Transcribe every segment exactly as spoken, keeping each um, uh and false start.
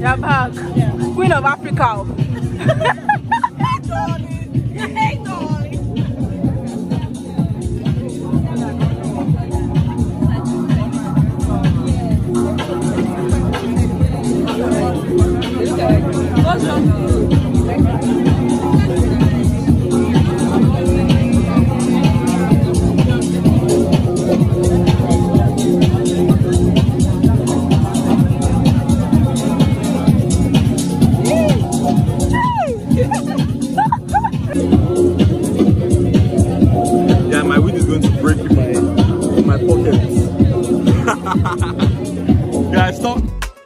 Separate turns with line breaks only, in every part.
Your bag. Yeah. Queen of Africa.
Hey, darling. Hey, darling. What's wrong?
Yeah, my weed is going to break in my in my pockets. Guys, stop.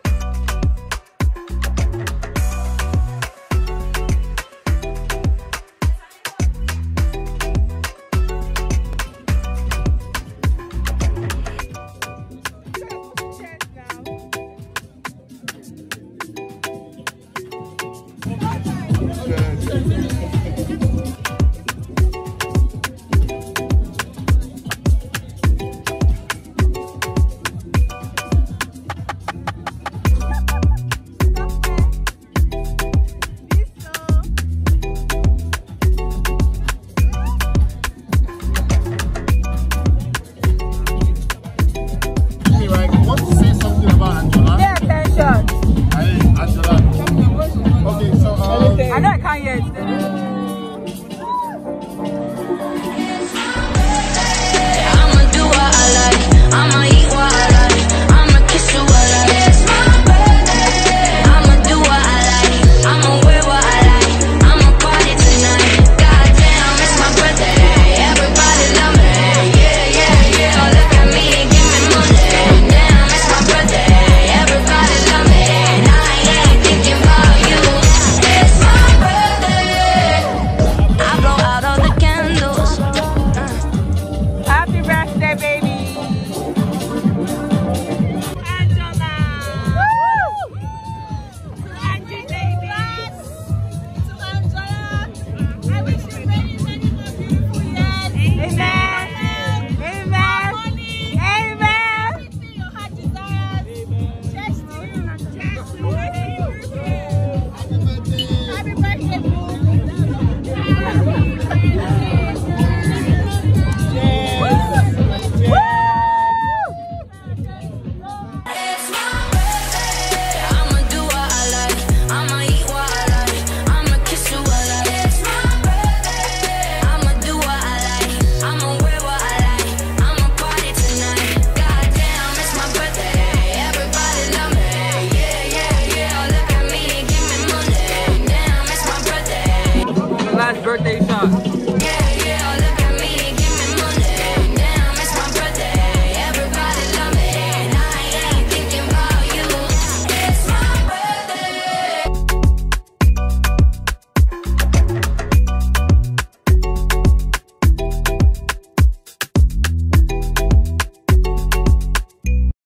I know I can't hear it.
I'ma do what I like. I'ma eat what I like. I'ma kiss you what I like. It's my birthday. I'ma do what I like. I'ma wear what I like. I'ma party tonight. Goddamn, it's my birthday. Everybody love me. Yeah, yeah, yeah. So look at me and give me money. Damn, it's my birthday. Everybody love me. And I ain't thinking about you. It's my birthday. I blow out all the candles.
Happy birthday, baby. Angela. Woo! Happy baby. To Angela. I wish you many, many more beautiful years. Amen. Amen. Money. Amen. Everything your heart desires. Just to you. Just to you. Happy birthday, boo.
I'ma do what I like. I'ma eat what I like. I'ma kiss you what I like. It's my birthday. I'ma do what I like. I'ma wear what I like. I'ma party tonight. Goddamn, it's my birthday. Everybody love me. Yeah, yeah, yeah. Look at me and give me money. Damn, it's my birthday.
Last birthday shot.